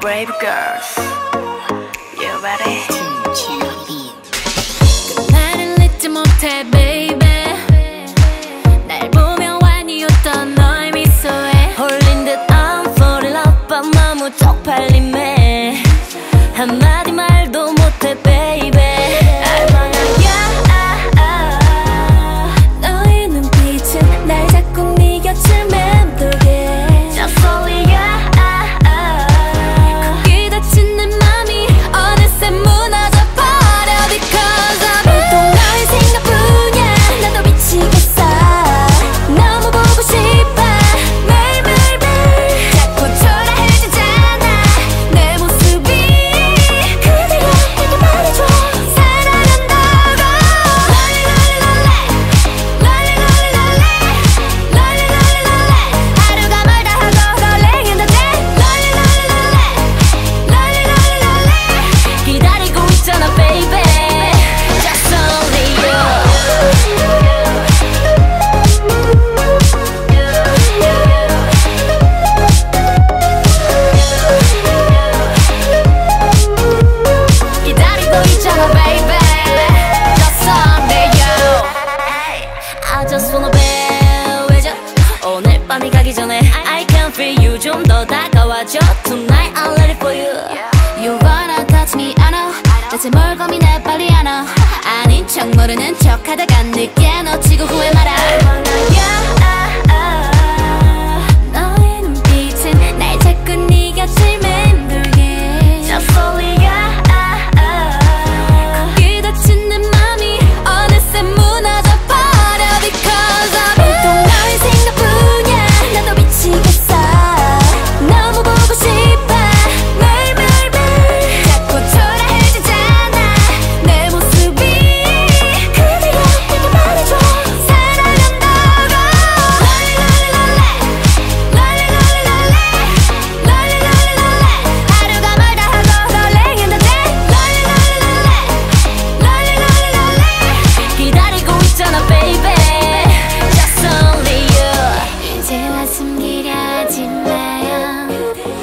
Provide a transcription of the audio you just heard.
brave girls. You ready? 나를 잊지 못해 baby. 날 보며 완이었던 너의 미소에 홀린 듯 I'm falling up. 너무 쪽팔림에 한마디 말도 못해 baby. 너의 눈빛은 날 자꾸 네 곁을 맴돌게 Just only you. 거기 닫힌 내 맘이 어느새 무너져 버려 Because of you. 또 너의 생각뿐이야. 나도 미치겠어. 너무 보고 싶어 매일매일매일. 자꾸 초라해지잖아 내 모습이. 그대가 내게 말해줘 사랑한다고. 하루가 멀다 하고 설레는데 기다리고 있잖아 baby. Just only you. 기다리고 있잖아 baby. Just only you. I just wanna be with you. 오늘 밤이 가기 전에 I can feel you. 좀 더 다가와줘 Tonight I'm ready for you. You wanna touch me I know. 대체 뭘 고민해 빨리 안 와. 아닌 척 모르는 척 하다가 늦게 놓치고 후회 마라. 너의 눈빛은 날 자꾸 네 곁을 맴돌게 Just only you. 거기 닫힌 내 맘이 어느새 무너져 버려 Because of you. 또 너의 생각뿐이야. 나도 미치겠어. 너무 보고 싶어 매일매일매일. 자꾸 초라해지잖아 내 모습이. 그대가 내게 말해줘 사랑한다고. 하루가 멀다 하고 설레는데 기다리고 있잖아 baby. Just only you. 이제와 숨기려 하지 마요.